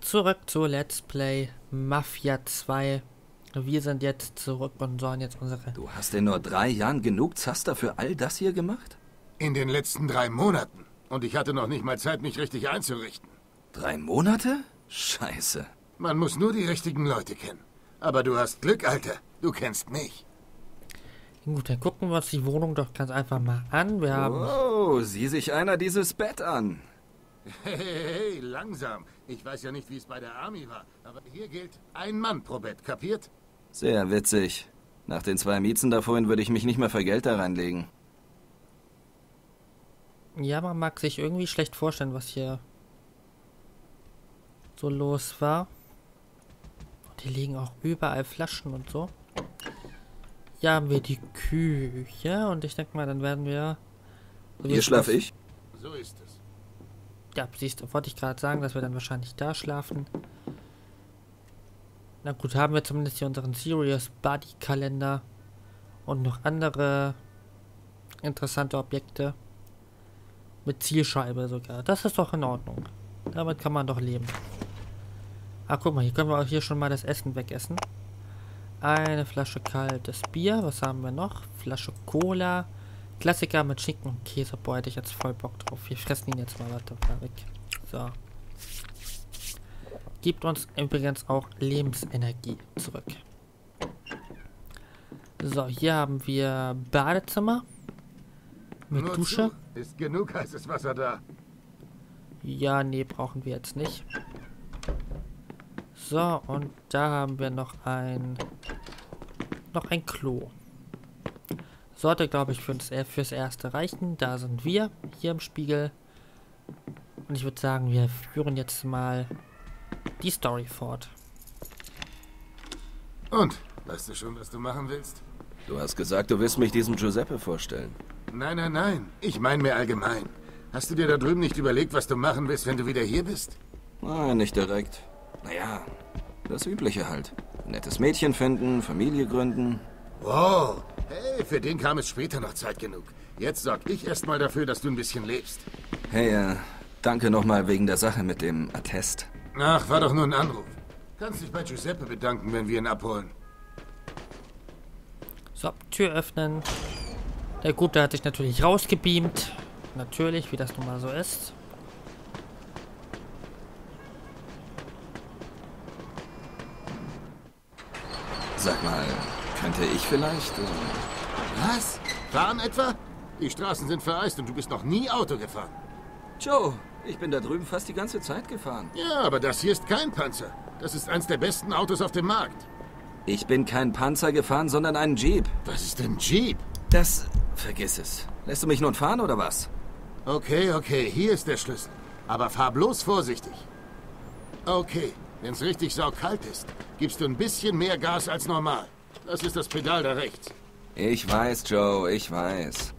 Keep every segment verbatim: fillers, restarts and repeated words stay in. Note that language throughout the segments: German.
Zurück zu Let's Play Mafia zwei. Wir sind jetzt zurück und sollen jetzt unsere... Du hast in nur drei Jahren genug Zaster für all das hier gemacht? In den letzten drei Monaten. Und ich hatte noch nicht mal Zeit, mich richtig einzurichten. Drei Monate? Scheiße. Man muss nur die richtigen Leute kennen. Aber du hast Glück, Alter. Du kennst mich. Gut, dann gucken wir uns die Wohnung doch ganz einfach mal an. Wir haben... Oh, sieh sich einer dieses Bett an. Hey, hey, hey, langsam. Ich weiß ja nicht, wie es bei der Army war. Aber hier gilt ein Mann pro Bett, kapiert? Sehr witzig. Nach den zwei Miezen da vorhin würde ich mich nicht mehr für Geld da reinlegen. Ja, man mag sich irgendwie schlecht vorstellen, was hier so los war. Und hier liegen auch überall Flaschen und so. Hier haben wir die Küche und ich denke mal, dann werden wir... so wie Hier es schlafe aus- ich. So ist es. Ja, siehst du, wollte ich gerade sagen, dass wir dann wahrscheinlich da schlafen. Na gut, haben wir zumindest hier unseren Serious Body Kalender und noch andere interessante Objekte. Mit Zielscheibe sogar. Das ist doch in Ordnung. Damit kann man doch leben. Ah, guck mal, hier können wir auch hier schon mal das Essen wegessen. Eine Flasche kaltes Bier. Was haben wir noch? Flasche Cola. Klassiker mit Schinken und Käse. Boah, hätte ich jetzt voll Bock drauf. Wir fressen ihn jetzt mal weiter weg. So. Gibt uns übrigens auch Lebensenergie zurück. So, hier haben wir Badezimmer. Mit Nur Dusche. zu. Ist genug heißes Wasser da. Ja, nee, brauchen wir jetzt nicht. So, und da haben wir noch ein... noch ein Klo. Sollte, glaube ich, für uns, äh, fürs Erste reichen. Da sind wir, hier im Spiegel. Und ich würde sagen, wir führen jetzt mal die Story fort. Und? Weißt du schon, was du machen willst? Du hast gesagt, du willst mich diesem Giuseppe vorstellen. Nein, nein, nein. Ich meine mir allgemein. Hast du dir da drüben nicht überlegt, was du machen willst, wenn du wieder hier bist? Ah, nicht direkt. Naja, das Übliche halt. Nettes Mädchen finden, Familie gründen. Wow. Hey, für den kam es später noch Zeit genug. Jetzt sorg ich erstmal dafür, dass du ein bisschen lebst. Hey, äh, danke nochmal wegen der Sache mit dem Attest. Ach, war doch nur ein Anruf. Kannst dich bei Giuseppe bedanken, wenn wir ihn abholen. So, Tür öffnen. Der Gute hat sich natürlich rausgebeamt. Natürlich, wie das nun mal so ist. Sag mal, könnte ich vielleicht... Äh... Was? Fahren etwa? Die Straßen sind vereist und du bist noch nie Auto gefahren. Joe, ich bin da drüben fast die ganze Zeit gefahren. Ja, aber das hier ist kein Panzer. Das ist eins der besten Autos auf dem Markt. Ich bin kein Panzer gefahren, sondern einen Jeep. Was ist denn Jeep? Das... Vergiss es. Lässt du mich nun fahren oder was? Okay, okay, hier ist der Schlüssel. Aber fahr bloß vorsichtig. Okay, wenn's richtig saukalt ist, gibst du ein bisschen mehr Gas als normal. Das ist das Pedal da rechts. Ich weiß, Joe, ich weiß.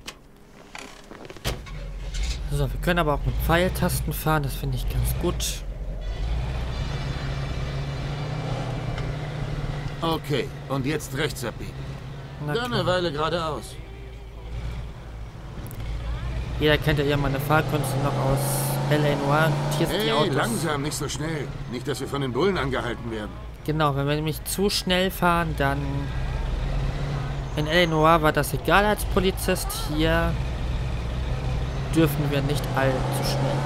So, wir können aber auch mit Pfeiltasten fahren. Das finde ich ganz gut. Okay, und jetzt rechts abbiegen. Na Dann klar. eine Weile geradeaus. Jeder kennt ja meine Fahrkünste noch aus L A Noire. Hier sind die Hey, Autos. langsam, nicht so schnell. Nicht, dass wir von den Bullen angehalten werden. Genau, wenn wir nämlich zu schnell fahren, dann... In L A Noire war das egal als Polizist. Hier dürfen wir nicht allzu schnell.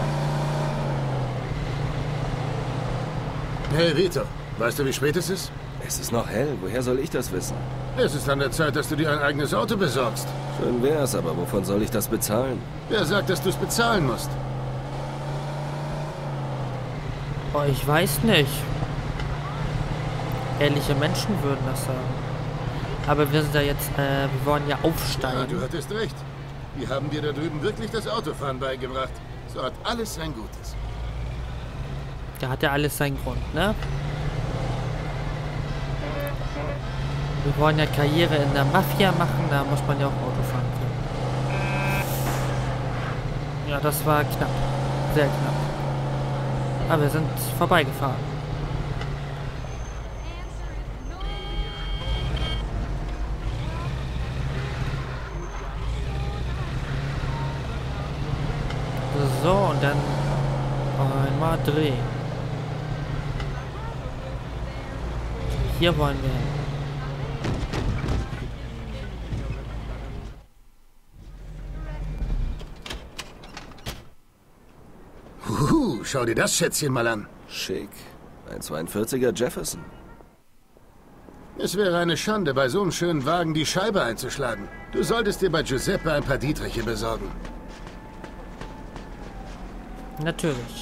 Hey, Vito, weißt du, wie spät es ist? Es ist noch hell, woher soll ich das wissen? Es ist an der Zeit, dass du dir ein eigenes Auto besorgst. Schön wär's, aber wovon soll ich das bezahlen? Wer sagt, dass du es bezahlen musst? Oh, ich weiß nicht. Ehrliche Menschen würden das sagen. Aber wir sind ja jetzt, äh, wir wollen ja Ja, aufsteigen. du hattest recht. Die haben dir da drüben wirklich das Autofahren beigebracht. So hat alles sein Gutes. Da hat ja alles seinen Grund, ne? Wir wollen ja Karriere in der Mafia machen, da muss man ja auch Auto fahren können. Ja, das war knapp. Sehr knapp. Aber wir sind vorbeigefahren. So, und dann einmal drehen. hier wollen wir hin. Huhu, schau dir das Schätzchen mal an. Schick. Ein zweiundvierziger Jefferson. Es wäre eine Schande, bei so einem schönen Wagen die Scheibe einzuschlagen. Du solltest dir bei Giuseppe ein paar Dietriche besorgen. Natürlich.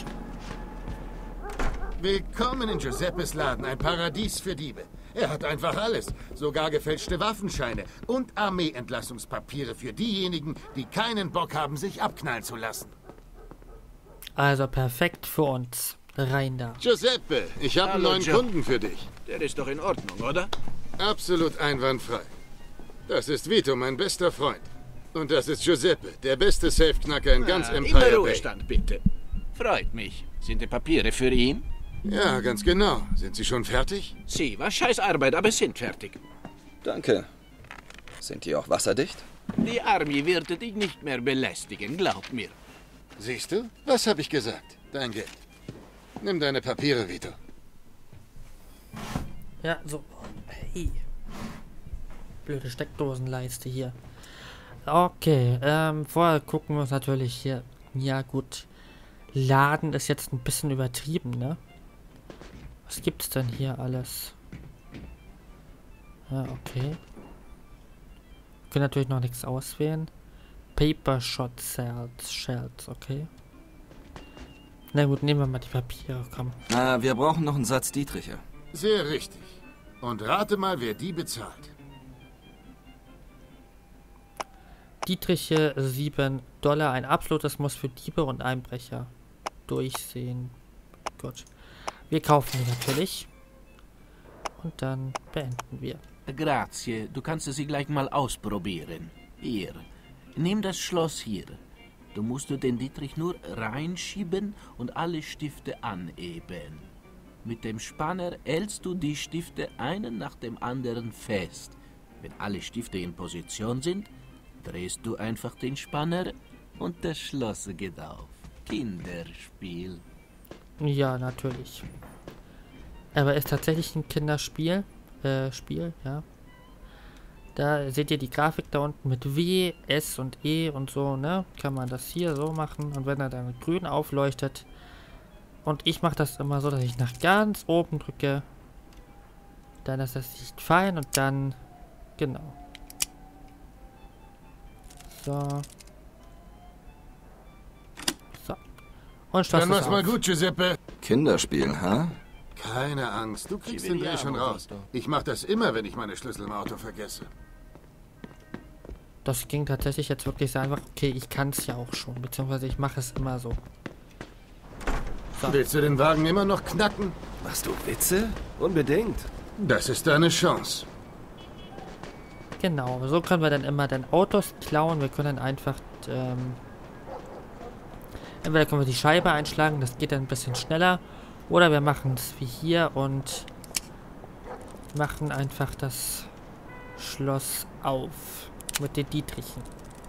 Willkommen in Giuseppes Laden, ein Paradies für Diebe. Er hat einfach alles, sogar gefälschte Waffenscheine und Armeeentlassungspapiere für diejenigen, die keinen Bock haben, sich abknallen zu lassen. Also perfekt für uns. Rein da. Giuseppe, ich habe einen Hallo, neuen Joe. Kunden für dich. Der ist doch in Ordnung, oder? Absolut einwandfrei. Das ist Vito, mein bester Freund. Und das ist Giuseppe, der beste Safeknacker in ganz Ah, Empire immer Bay. Ruhestand, bitte. Freut mich. Sind die Papiere für ihn? Ja, ganz genau. Sind Sie schon fertig? Sie, war scheiß Arbeit, aber sind fertig. Danke. Sind die auch wasserdicht? Die Armee wird dich nicht mehr belästigen, glaub mir. Siehst du? Was habe ich gesagt? Dein Geld. Nimm deine Papiere, Vito. Ja, so. Hey. Blöde Steckdosenleiste hier. Okay, ähm, vorher gucken wir uns natürlich hier. Ja, gut. Laden ist jetzt ein bisschen übertrieben, ne? Was gibt's denn hier alles? Ja, okay. Wir können natürlich noch nichts auswählen. Paper Shot Cells, Shells, okay. Na gut, nehmen wir mal die Papiere, komm. Na, wir brauchen noch einen Satz Dietriche. Sehr richtig. Und rate mal, wer die bezahlt. Dietriche sieben Dollar, ein absolutes Muss für Diebe und Einbrecher. Durchsehen. Gut. Wir kaufen die natürlich. Und dann beenden wir. Grazie, du kannst sie gleich mal ausprobieren. Hier, nimm das Schloss hier. Du musst den Dietrich nur reinschieben und alle Stifte anheben. Mit dem Spanner hältst du die Stifte einen nach dem anderen fest. Wenn alle Stifte in Position sind, drehst du einfach den Spanner und das Schloss geht auf. Kinderspiel. Ja, natürlich. Aber ist tatsächlich ein Kinderspiel. Äh, Spiel, ja. Da seht ihr die Grafik da unten mit W, S und E und so, ne? Kann man das hier so machen. Und wenn er dann mit grün aufleuchtet. Und ich mache das immer so, dass ich nach ganz oben drücke. Dann ist das Licht fein und dann... Genau. So. So. Und schloss Dann es mach's mal auf. gut, Giuseppe. Kinderspiel, ha? Keine Angst, du kriegst Sie den will Dreh ja schon noch raus. was, doch. Ich mach das immer, wenn ich meine Schlüssel im Auto vergesse. Das ging tatsächlich jetzt wirklich so einfach. Okay, ich kann es ja auch schon. Beziehungsweise ich mache es immer so. So. Willst du den Wagen immer noch knacken? Machst du Witze? Unbedingt. Das ist deine Chance. Genau, so können wir dann immer dann Autos klauen. Wir können dann einfach, ähm, entweder können wir die Scheibe einschlagen, das geht dann ein bisschen schneller. Oder wir machen es wie hier und machen einfach das Schloss auf mit den Dietrichen.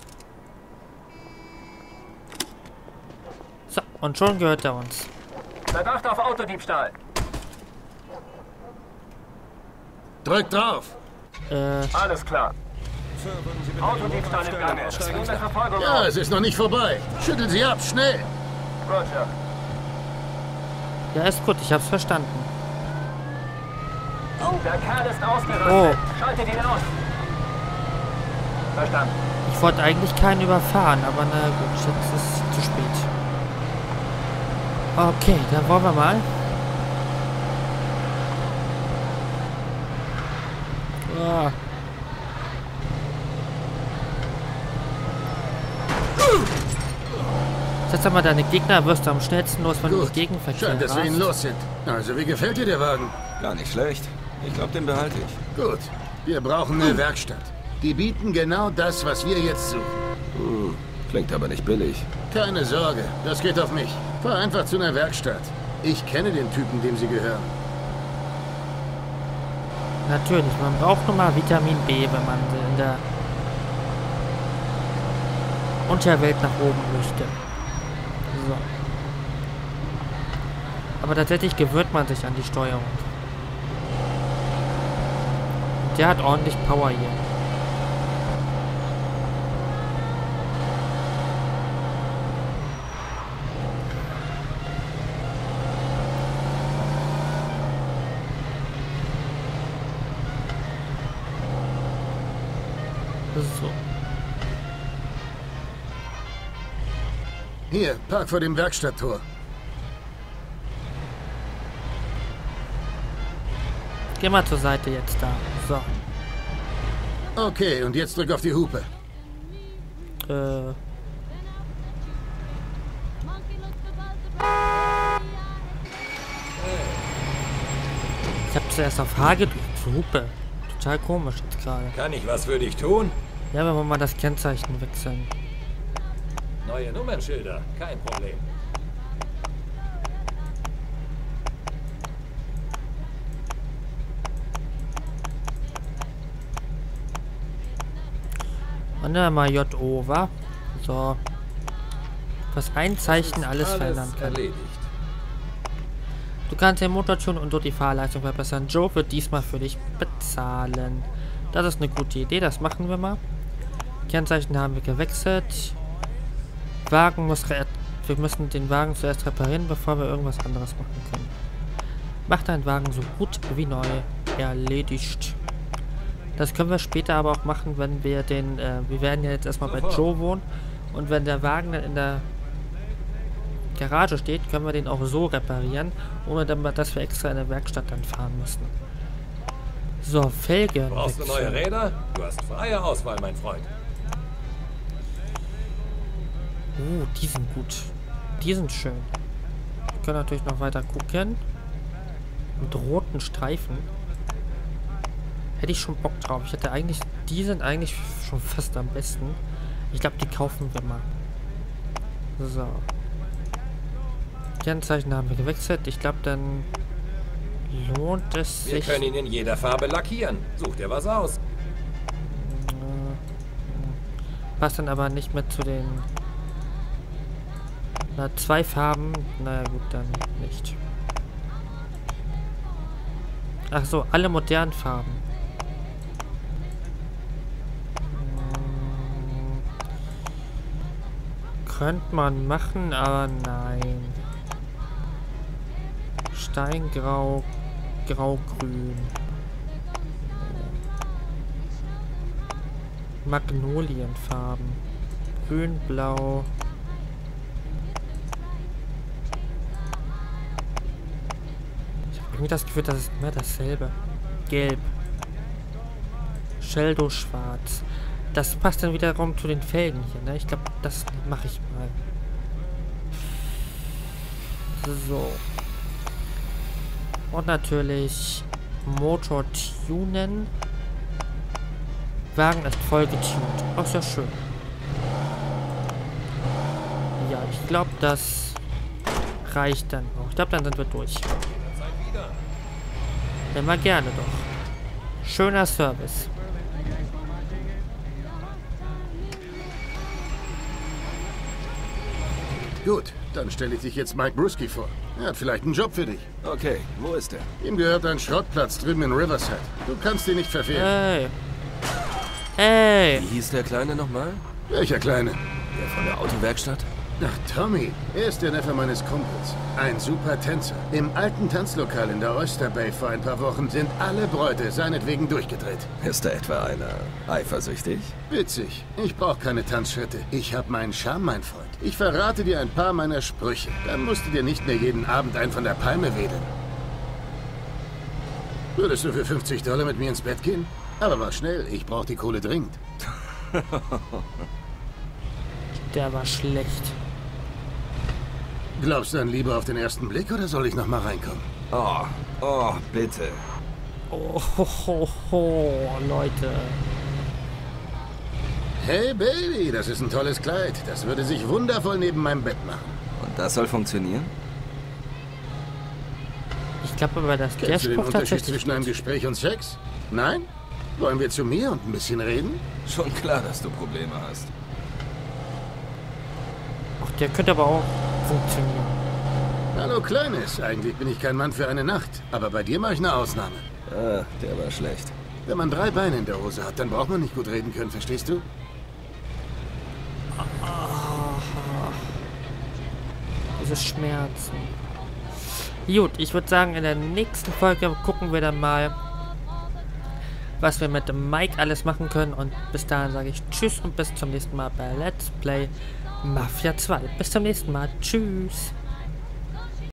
So, und schon gehört er uns. Verdacht auf Autodiebstahl. Drück drauf. Äh, Alles klar. Autodiebstahl im Gange. Nun der Verfolgung Ja, auf. es ist noch nicht vorbei. Schüttel sie ab, schnell. Roger. ja, ist gut, ich hab's verstanden. Der Kerl ist ausgerüstet. Oh. Schaltet ihn aus. Verstanden. Ich wollte eigentlich keinen überfahren, aber na gut, jetzt ist es zu spät. Okay, dann wollen wir mal. Ah. Setz doch mal deine Gegner, wirst du am schnellsten los, wenn du Gut. im Gegenverkehr Schön, dass wir ihn rast. los sind. Also, wie gefällt dir der Wagen? Gar nicht schlecht. Ich glaube, den behalte ich. Gut. Wir brauchen eine Werkstatt. Die bieten genau das, was wir jetzt suchen. Hm, klingt aber nicht billig. Keine Sorge, das geht auf mich. Fahr einfach zu einer Werkstatt. Ich kenne den Typen, dem sie gehören. Natürlich, man braucht nur mal Vitamin B, wenn man in der Unterwelt nach oben möchte. So. Aber tatsächlich gewöhnt man sich an die Steuerung. Der hat ordentlich Power hier. So. Hier, park vor dem Werkstatttor. Geh mal zur Seite jetzt da. So. Okay, und jetzt drück auf die Hupe. Äh. Ich hab zuerst auf H gedrückt. Hupe. Total komisch jetzt gerade. Kann ich was für dich tun? Ja, wenn wir mal das Kennzeichen wechseln. Neue Nummernschilder, kein Problem. Und dann mal J O, wa? So. Was ein Zeichen alles verändern kann. Erledigt. Du kannst den Motor tunen und so die Fahrleistung verbessern. Joe wird diesmal für dich bezahlen. Das ist eine gute Idee, das machen wir mal. Kennzeichen haben wir gewechselt. Wagen muss re wir müssen den Wagen zuerst reparieren, bevor wir irgendwas anderes machen können. Mach deinen Wagen so gut wie neu. Erledigt. Das können wir später aber auch machen, wenn wir den, äh, wir werden ja jetzt erstmal bei Joe wohnen. Und wenn der Wagen dann in der Garage steht, können wir den auch so reparieren, ohne dass wir extra in der Werkstatt dann fahren müssen. So, Felgen. Brauchst du neue Räder? Du hast freie Auswahl, mein Freund. Uh, die sind gut. Die sind schön. Wir können natürlich noch weiter gucken. Mit roten Streifen. Hätte ich schon Bock drauf. Ich hätte eigentlich... Die sind eigentlich schon fast am besten. Ich glaube, die kaufen wir mal. So. Kennzeichen haben wir gewechselt. Ich glaube, dann lohnt es Wir sich... können ihn in jeder Farbe lackieren. Such dir was aus. Passt dann aber nicht mehr zu den... Na, zwei Farben. Naja, gut, dann nicht. Ach so, alle modernen Farben. Hm. Könnte man machen, aber nein. Steingrau, graugrün. Magnolienfarben. Grün, blau. Ich habe irgendwie das Gefühl, das ist immer dasselbe. Gelb. Sheldo schwarz. Das passt dann wiederum zu den Felgen hier, ne? Ich glaube, das mache ich mal. So. Und natürlich Motor tunen. Wagen ist voll getuned. Ach, ist ja schön. Ja, ich glaube, das reicht dann auch. Ich glaube, dann sind wir durch. Immer gerne doch. Schöner Service. Gut, dann stelle ich dich jetzt Mike Bruski vor. Er hat vielleicht einen Job für dich. Okay, wo ist er? Ihm gehört ein Schrottplatz drüben in Riverside. Du kannst ihn nicht verfehlen. Hey. Hey. Wie hieß der Kleine nochmal? Welcher Kleine? Der von der Autowerkstatt? Ach, Tommy. Er ist der Neffe meines Kumpels. Ein super Tänzer. Im alten Tanzlokal in der Oyster Bay vor ein paar Wochen sind alle Bräute seinetwegen durchgedreht. Ist da etwa einer eifersüchtig? Witzig. Ich brauche keine Tanzschritte. Ich habe meinen Charme, mein Freund. Ich verrate dir ein paar meiner Sprüche. Dann musst du dir nicht mehr jeden Abend einen von der Palme wedeln. Würdest du für fünfzig Dollar mit mir ins Bett gehen? Aber mach schnell. Ich brauche die Kohle dringend. Der war schlecht. Glaubst du dann lieber auf den ersten Blick oder soll ich noch mal reinkommen? Oh, oh, bitte. Oh, ho, ho, ho, Leute. Hey Baby, das ist ein tolles Kleid. Das würde sich wundervoll neben meinem Bett machen. Und das soll funktionieren? Ich glaube aber, dass der Kennst du den Spruch Unterschied tatsächlich... zwischen einem Gespräch und Sex? Nein? Wollen wir zu mir und ein bisschen reden? Schon klar, dass du Probleme hast. Ach, der könnte aber auch funktionieren. Hallo Kleines, eigentlich bin ich kein Mann für eine Nacht. Aber bei dir mache ich eine Ausnahme. Ah, der war schlecht. Wenn man drei Beine in der Hose hat, dann braucht man nicht gut reden können, verstehst du? Diese Schmerzen. Gut, ich würde sagen, in der nächsten Folge gucken wir dann mal, was wir mit dem Mike alles machen können. Und bis dahin sage ich Tschüss und bis zum nächsten Mal bei Let's Play Mafia zwei. Bis zum nächsten Mal. Tschüss.